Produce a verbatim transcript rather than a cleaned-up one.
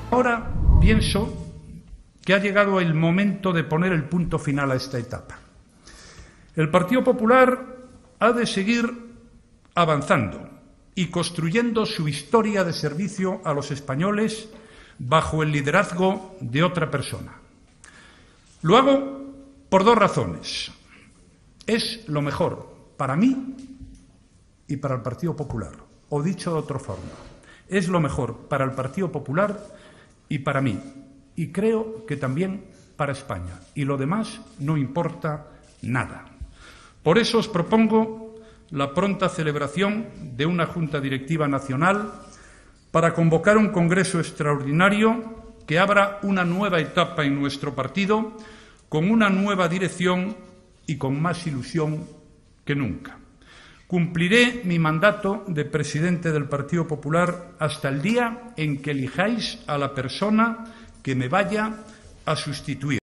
Ahora pienso que ha llegado el momento de poner el punto final a esta etapa. El Partido Popular ha de seguir avanzando y construyendo su historia de servicio a los españoles bajo el liderazgo de otra persona. Lo hago por dos razones. Es lo mejor para mí y para el Partido Popular. O dicho de otra forma, es lo mejor para el Partido Popular y para mí. Y creo que también para España. Y lo demás no importa nada. Por eso os propongo la pronta celebración de una Junta Directiva Nacional para convocar un Congreso extraordinario que abra una nueva etapa en nuestro partido con una nueva dirección y con más ilusión que nunca. Cumpliré mi mandato de presidente del Partido Popular hasta el día en que elijáis a la persona que me vaya a sustituir.